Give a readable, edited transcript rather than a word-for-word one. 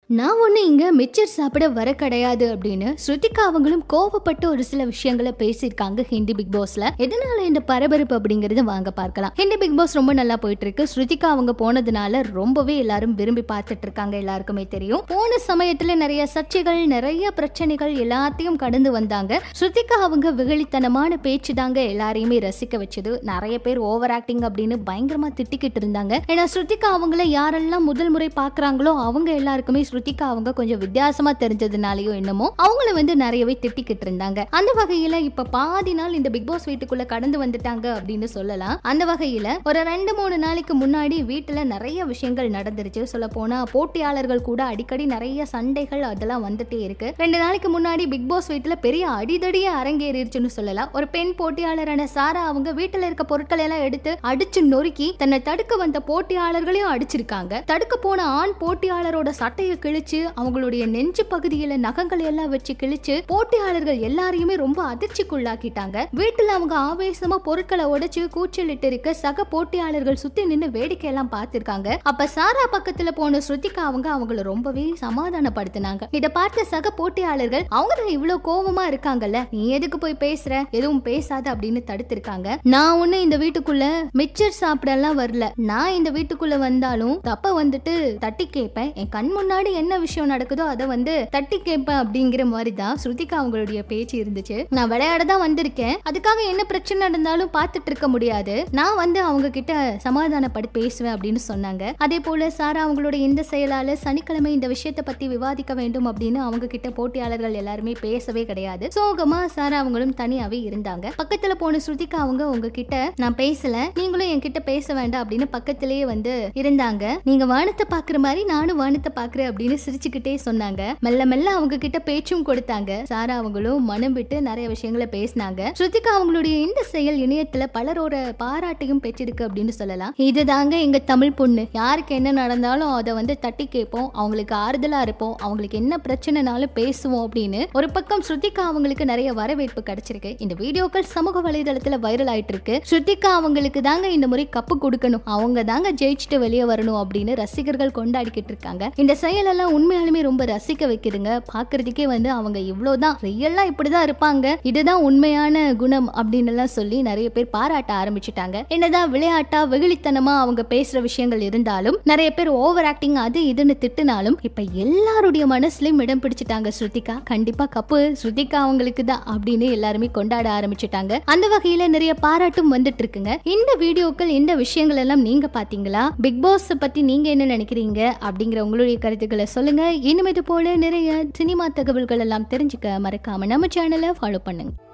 நான் ஒண்ணு இங்க மிச்சர் சாப்பிட வர கிடையாது அப்படின்னு ஸ்ருதிகா அவங்களும் கோவப்பட்டு ஒரு சில விஷயங்களை பேசியிருக்காங்க ஹிந்தி பிக் பாஸ்ல. எதனால இந்த பரபரப்பு அப்படிங்கறது வாங்க பார்க்கலாம். ஹிந்தி பிக் பாஸ் ரொம்ப நல்லா போயிட்டு இருக்கு. ஸ்ருதிகா அவங்க போனதுனால ரொம்பவே எல்லாரும் விரும்பி பார்த்துட்டு இருக்காங்க. எல்லாருக்குமே தெரியும், போன சமயத்துல நிறைய சர்ச்சைகள், நிறைய பிரச்சனைகள் எல்லாத்தையும் கடந்து வந்தாங்க. ஸ்ருதிகா அவங்க வெகுளித்தனமான பேச்சு தாங்க எல்லாரையுமே ரசிக்க வச்சது. நிறைய பேர் ஓவர் ஆக்டிங் அப்படின்னு பயங்கரமா திட்டிக்கிட்டு இருந்தாங்க. ஏன்னா ஸ்ருதிகா அவங்கள யாரெல்லாம் முதல் முறை பாக்குறாங்களோ அவங்க எல்லாருக்குமே ஸ்ருதிகா அவங்க கொஞ்சம் வித்தியாசமா தெரிஞ்சதுனாலயோ என்னமோ அவங்கள வந்து நிறையவே திட்டிக்கிட்டு இருந்தாங்க. அந்த வகையில இப்ப பாதி நாள் இந்த பிக் பாஸ் வீட்டுக்குள்ள கடந்து வந்துட்டாங்க அப்படின்னு சொல்லலாம். அந்த வகையில ஒரு 2-3 நாளைக்கு முன்னாடி வீட்டுல நிறைய விஷயங்கள் நடந்துருச்சு. சொல்ல போனா போட்டியாளர்கள் கூட அடிக்கடி நிறைய சண்டைகள் அதெல்லாம் வந்துட்டே இருக்கு. 2 நாளைக்கு முன்னாடி பிக் பாஸ் வீட்டுல பெரிய அடிதடியே அரங்கேறிடுச்சுன்னு சொல்லலாம். ஒரு பெண் போட்டியாளரான சாரா அவங்க வீட்டுல இருக்க பொருட்களை எல்லாம் எடுத்து அடிச்சு நொறுக்கி தன்னை தடுக்க வந்த போட்டியாளர்களையும் அடிச்சிருக்காங்க. தடுக்க போன ஆண் போட்டியாளரோட சட்டையை கிழிச்சு அவங்களுடைய நெஞ்சு பகுதியில நகங்கள் எல்லாம் வச்சு கிழிச்சு போட்டியாளர்கள் எல்லாரையுமே ரொம்ப அதிர்ச்சிக்குள்ளாக்கிட்டாங்க. வீட்டுல அவங்க ஆவேசமா பொருட்களை உடைச்சு கூச்சலிட்டு இருக்க சக போட்டியாளர்கள் சுத்தி நின்று வேடிக்கை எல்லாம் பார்த்திருக்காங்க. அப்ப சாரா பக்கத்துல போன ஸ்ருதிகா அவங்க அவங்கள ரொம்பவே சமாதானப்படுத்தினாங்க. இத பார்த்த சக போட்டியாளர்கள் அவங்க தான் இவ்வளவு கோபமா இருக்காங்கல்ல, நீ எதுக்கு போய் பேசுற, எதுவும் பேசாத அப்படின்னு தடுத்திருக்காங்க. நான் ஒண்ணு இந்த வீட்டுக்குள்ள மிச்சர் சாப்பிடலாம் வரல. நான் இந்த வீட்டுக்குள்ள வந்தாலும் தப்ப வந்துட்டு தட்டி கேட்பேன். என் கண் முன்னாடி என்ன விஷயம் நடக்குதோ அதை வந்து தட்டி கேட்பேன் அப்படிங்கிற மாதிரி தான் ஸ்ருதிகா அவங்களுடைய பேச்சு இருந்துச்சு. நான் விளையாட தான் வந்திருக்கேன், அதுக்காக என்ன பிரச்சனை நடந்தாலும் பார்த்துட்டு இருக்க முடியாது, நான் வந்து அவங்க கிட்ட சமாதானப்படி பேசுவேன் அப்படின்னு சொன்னாங்க. அதே போல சாரா அவங்களுடைய இந்த செயலால சனிக்கிழமை இந்த விஷயத்தை பத்தி விவாதிக்க வேண்டும் அப்படின்னு அவங்க கிட்ட போட்டியாளர்கள் எல்லாருமே பேசவே கிடையாது. சோகமா சாரா அவங்களும் தனியாவே இருந்தாங்க. பக்கத்துல போன ஸ்ருதிகா அவங்க உங்ககிட்ட நான் பேசல, நீங்களும் என்கிட்ட பேச வேண்டாம் அப்படின்னு பக்கத்திலேயே வந்து இருந்தாங்க. நீங்க வானத்தை பாக்குற மாதிரி நானும் வானத்தை பாக்குறேன் அப்படின்னு சிரிச்சுக்கிட்டே சொன்னாங்க. மெல்ல மெல்ல அவங்க கிட்ட பேச்சும் கொடுத்தாங்க. சாரா அவங்களும் மனம் விட்டு நிறைய விஷயங்களை பேசினாங்க. ஸ்ருதிகா அவங்களுடைய இந்த செயல் இணையத்துல பலரோட பாராட்டையும் பெற்றிருக்கு அப்படின்னு சொல்லலாம். இதுதாங்க எங்க தமிழ் பொண்ணு, யாருக்கு என்ன நடந்தாலும் அதை வந்து தட்டி கேட்போம், அவங்களுக்கு ஆறுதலா இருப்போம், அவங்களுக்கு என்ன பிரச்சனைனாலும் பேசுவோம் அப்படின்னு ஒரு பக்கம் ஸ்ருதிகா அவங்களுக்கு நிறைய வரவேற்பு கிடைச்சிருக்கு. இந்த வீடியோக்கள் சமூக வலைதளத்துல வைரல் ஆயிட்டு இருக்கு. ஸ்ருதிகா அவங்களுக்கு தாங்க இந்த முறை கப்பு கொடுக்கணும், அவங்க தாங்க ஜெயிச்சுட்டு வெளியே வரணும் அப்படின்னு ரசிகர்கள் கொண்டாடிக்கிட்டு இருக்காங்க. இந்த செயல் எல்லாம் உண்மையாலுமே ரொம்ப ரசிக்க வைக்குதுங்க. பாக்குறதுக்கே வந்து அவங்க இவ்வளவுதான் ரியலா இப்படிதான் இருப்பாங்க, இதுதான் உண்மையான குணம் அப்படின்னு எல்லாம் சொல்லி நிறைய பேர் பாராட்ட ஆரம்பிச்சுட்டாங்க. என்னதான் விளையாட்டா வெகுளித்தனமா அவங்க பேசுற விஷயங்கள் இருந்தாலும், நிறைய பேர் ஓவர் ஆக்டிங் அது இதுன்னு திட்டுனாலும் இப்ப எல்லாருடைய மனசுலயும் இடம் பிடிச்சிட்டாங்க ஸ்ருதிகா. கண்டிப்பா கப்பு ஸ்ருதிகா அவங்களுக்கு தான் அப்படின்னு எல்லாருமே கொண்டாட ஆரம்பிச்சுட்டாங்க. அந்த வகையில நிறைய பாராட்டும் வந்துட்டு இருக்குங்க. இந்த வீடியோக்கள் இந்த விஷயங்கள் எல்லாம் நீங்க பாத்தீங்களா? பிக் பாஸ் பத்தி நீங்க என்ன நினைக்கிறீங்க அப்படிங்கிற உங்களுடைய கருத்துக்களை சொல்லுங்க. இன்னும் இது போல நிறைய சினிமா தகவல்கள் எல்லாம் தெரிஞ்சுக்க மறக்காம நம்ம சேனலை ஃபாலோ பண்ணுங்க.